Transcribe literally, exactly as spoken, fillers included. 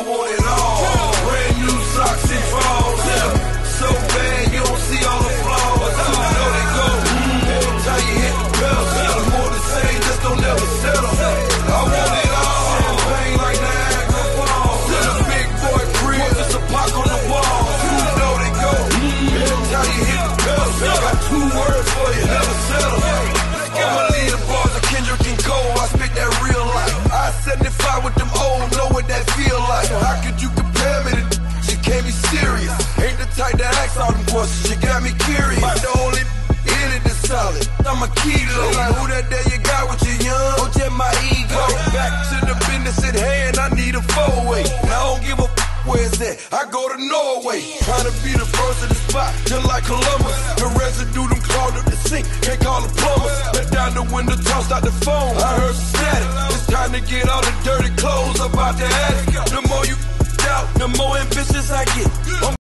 want it all. Brand new socks and drawers. Yeah. So bad you don't see all the flaws. You know they go. Every time you hit the pedal, got more to say, just don't never settle. I want it all. Champagne like Niagara Falls. In a big boy crib, just a pock on the wall. You know they go. Every time you hit the pedal, got two words for you, never settle. I'ma leave the bars of Kendrick and Cole. I spit that real life. I seventy-five with them old, know what that feel like. How could you compare me to she can't be serious? Ain't the type to ask all them questions, you got me curious. But the only in it is solid, I'm a kilo. Like who that day you got with you young? Or just my ego? Back to the business at hand, I need a four-way. And I don't give a f where it's at, I go to Norway. Trying to be the first of the spot, just like Columbus. The residue them clogged up the sink, can't call the plumbers. Let down the window, tossed out the phone, I heard some static. It's time to get all the dirty clothes up out the attic. The more you out, the more ambitious I get. I'm